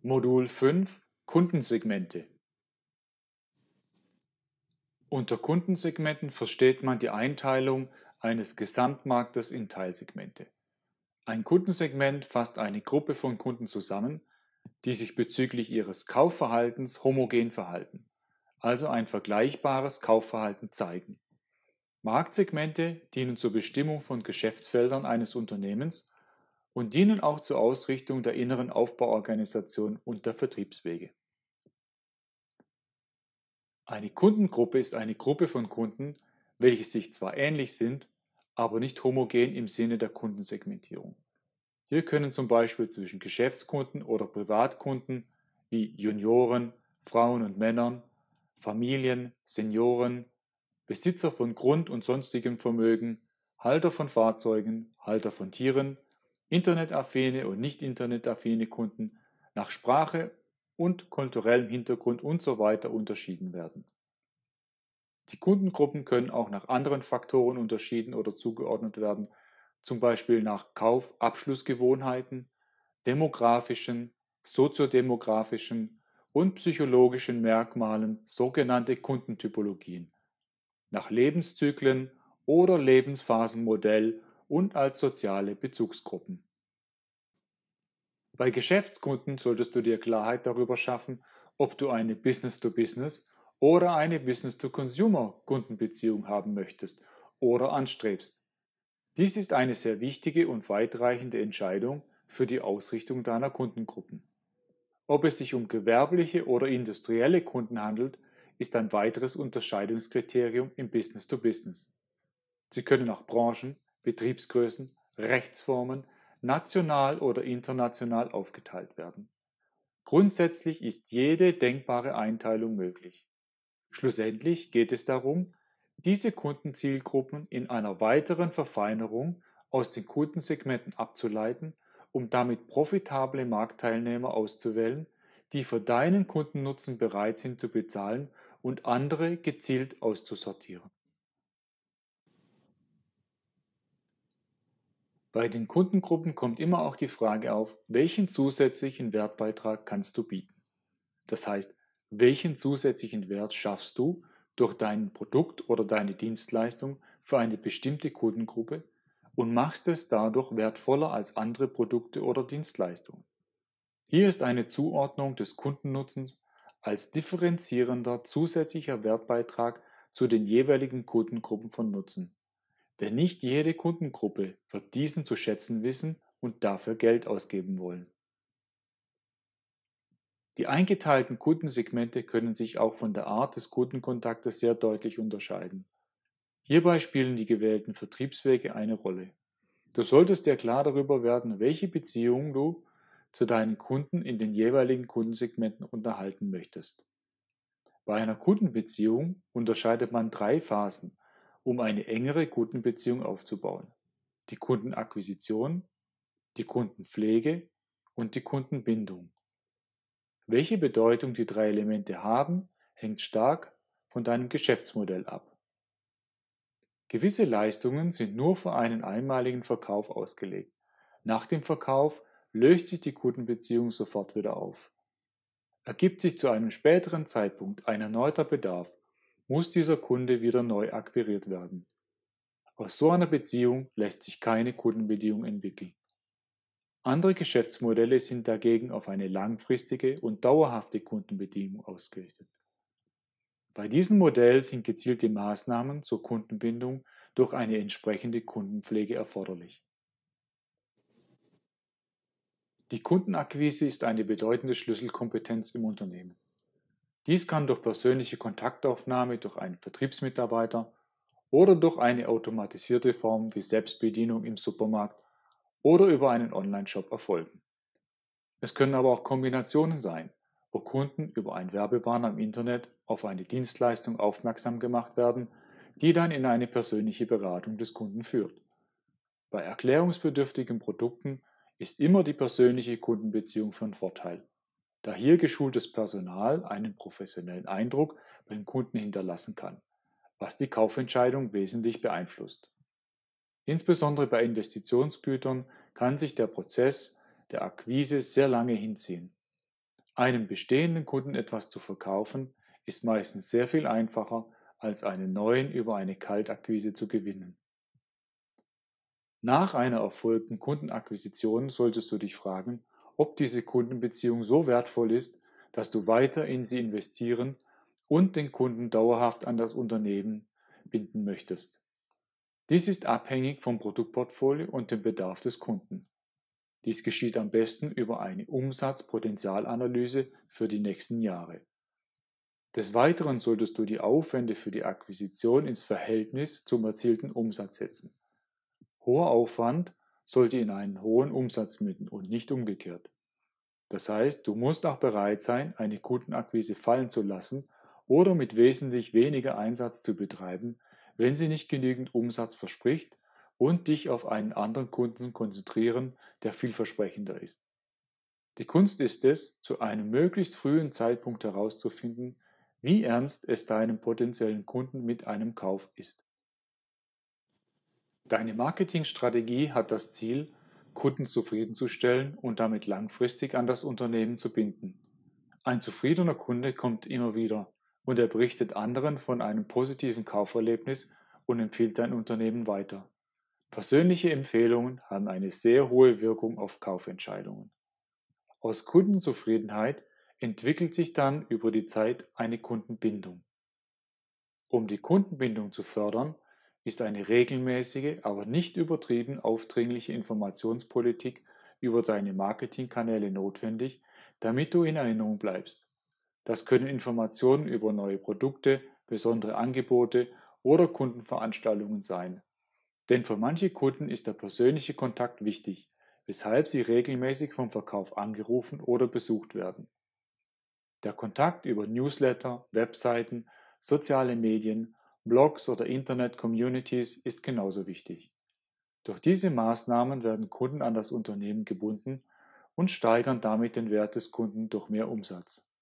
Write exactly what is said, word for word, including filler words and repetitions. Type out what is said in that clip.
Modul fünf Kundensegmente. Unter Kundensegmenten versteht man die Einteilung eines Gesamtmarktes in Teilsegmente. Ein Kundensegment fasst eine Gruppe von Kunden zusammen, die sich bezüglich ihres Kaufverhaltens homogen verhalten, also ein vergleichbares Kaufverhalten zeigen. Marktsegmente dienen zur Bestimmung von Geschäftsfeldern eines Unternehmens und dienen auch zur Ausrichtung der inneren Aufbauorganisation und der Vertriebswege. Eine Kundengruppe ist eine Gruppe von Kunden, welche sich zwar ähnlich sind, aber nicht homogen im Sinne der Kundensegmentierung. Hier können zum Beispiel zwischen Geschäftskunden oder Privatkunden wie Junioren, Frauen und Männern, Familien, Senioren, Besitzer von Grund und sonstigem Vermögen, Halter von Fahrzeugen, Halter von Tieren, internetaffine und nicht internetaffine Kunden nach Sprache und kulturellem Hintergrund usw. unterschieden werden. Die Kundengruppen können auch nach anderen Faktoren unterschieden oder zugeordnet werden, zum Beispiel nach Kaufabschlussgewohnheiten, demografischen, soziodemografischen und psychologischen Merkmalen, sogenannte Kundentypologien, nach Lebenszyklen oder Lebensphasenmodell und als soziale Bezugsgruppen. Bei Geschäftskunden solltest du dir Klarheit darüber schaffen, ob du eine Business-to-Business oder eine Business-to-Consumer-Kundenbeziehung haben möchtest oder anstrebst. Dies ist eine sehr wichtige und weitreichende Entscheidung für die Ausrichtung deiner Kundengruppen. Ob es sich um gewerbliche oder industrielle Kunden handelt, ist ein weiteres Unterscheidungskriterium im Business-to-Business. Sie können nach Branchen, Betriebsgrößen, Rechtsformen, national oder international aufgeteilt werden. Grundsätzlich ist jede denkbare Einteilung möglich. Schlussendlich geht es darum, diese Kundenzielgruppen in einer weiteren Verfeinerung aus den Kundensegmenten abzuleiten, um damit profitable Marktteilnehmer auszuwählen, die für deinen Kundennutzen bereit sind zu bezahlen und andere gezielt auszusortieren. Bei den Kundengruppen kommt immer auch die Frage auf, welchen zusätzlichen Wertbeitrag kannst du bieten? Das heißt, welchen zusätzlichen Wert schaffst du durch dein Produkt oder deine Dienstleistung für eine bestimmte Kundengruppe und machst es dadurch wertvoller als andere Produkte oder Dienstleistungen? Hier ist eine Zuordnung des Kundennutzens als differenzierender zusätzlicher Wertbeitrag zu den jeweiligen Kundengruppen von Nutzen. Denn nicht jede Kundengruppe wird diesen zu schätzen wissen und dafür Geld ausgeben wollen. Die eingeteilten Kundensegmente können sich auch von der Art des Kundenkontaktes sehr deutlich unterscheiden. Hierbei spielen die gewählten Vertriebswege eine Rolle. Du solltest dir klar darüber werden, welche Beziehung du zu deinen Kunden in den jeweiligen Kundensegmenten unterhalten möchtest. Bei einer Kundenbeziehung unterscheidet man drei Phasen, um eine engere Kundenbeziehung aufzubauen: die Kundenakquisition, die Kundenpflege und die Kundenbindung. Welche Bedeutung die drei Elemente haben, hängt stark von deinem Geschäftsmodell ab. Gewisse Leistungen sind nur für einen einmaligen Verkauf ausgelegt. Nach dem Verkauf löst sich die Kundenbeziehung sofort wieder auf. Ergibt sich zu einem späteren Zeitpunkt ein erneuter Bedarf, muss dieser Kunde wieder neu akquiriert werden. Aus so einer Beziehung lässt sich keine Kundenbeziehung entwickeln. Andere Geschäftsmodelle sind dagegen auf eine langfristige und dauerhafte Kundenbindung ausgerichtet. Bei diesem Modell sind gezielte Maßnahmen zur Kundenbindung durch eine entsprechende Kundenpflege erforderlich. Die Kundenakquise ist eine bedeutende Schlüsselkompetenz im Unternehmen. Dies kann durch persönliche Kontaktaufnahme durch einen Vertriebsmitarbeiter oder durch eine automatisierte Form wie Selbstbedienung im Supermarkt oder über einen Online-Shop erfolgen. Es können aber auch Kombinationen sein, wo Kunden über einen Werbebanner im Internet auf eine Dienstleistung aufmerksam gemacht werden, die dann in eine persönliche Beratung des Kunden führt. Bei erklärungsbedürftigen Produkten ist immer die persönliche Kundenbeziehung von Vorteil, da hier geschultes Personal einen professionellen Eindruck beim Kunden hinterlassen kann, was die Kaufentscheidung wesentlich beeinflusst. Insbesondere bei Investitionsgütern kann sich der Prozess der Akquise sehr lange hinziehen. Einem bestehenden Kunden etwas zu verkaufen, ist meistens sehr viel einfacher, als einen neuen über eine Kaltakquise zu gewinnen. Nach einer erfolgten Kundenakquisition solltest du dich fragen, ob diese Kundenbeziehung so wertvoll ist, dass du weiter in sie investieren und den Kunden dauerhaft an das Unternehmen binden möchtest. Dies ist abhängig vom Produktportfolio und dem Bedarf des Kunden. Dies geschieht am besten über eine Umsatzpotenzialanalyse für die nächsten Jahre. Des Weiteren solltest du die Aufwände für die Akquisition ins Verhältnis zum erzielten Umsatz setzen. Hoher Aufwand sollte in einen hohen Umsatz münden und nicht umgekehrt. Das heißt, du musst auch bereit sein, eine Kundenakquise fallen zu lassen oder mit wesentlich weniger Einsatz zu betreiben, wenn sie nicht genügend Umsatz verspricht, und dich auf einen anderen Kunden konzentrieren, der vielversprechender ist. Die Kunst ist es, zu einem möglichst frühen Zeitpunkt herauszufinden, wie ernst es deinem potenziellen Kunden mit einem Kauf ist. Deine Marketingstrategie hat das Ziel, Kunden zufriedenzustellen und damit langfristig an das Unternehmen zu binden. Ein zufriedener Kunde kommt immer wieder und er berichtet anderen von einem positiven Kauferlebnis und empfiehlt dein Unternehmen weiter. Persönliche Empfehlungen haben eine sehr hohe Wirkung auf Kaufentscheidungen. Aus Kundenzufriedenheit entwickelt sich dann über die Zeit eine Kundenbindung. Um die Kundenbindung zu fördern, ist eine regelmäßige, aber nicht übertrieben aufdringliche Informationspolitik über deine Marketingkanäle notwendig, damit du in Erinnerung bleibst. Das können Informationen über neue Produkte, besondere Angebote oder Kundenveranstaltungen sein. Denn für manche Kunden ist der persönliche Kontakt wichtig, weshalb sie regelmäßig vom Verkauf angerufen oder besucht werden. Der Kontakt über Newsletter, Webseiten, soziale Medien, Blogs oder Internet-Communities ist genauso wichtig. Durch diese Maßnahmen werden Kunden an das Unternehmen gebunden und steigern damit den Wert des Kunden durch mehr Umsatz.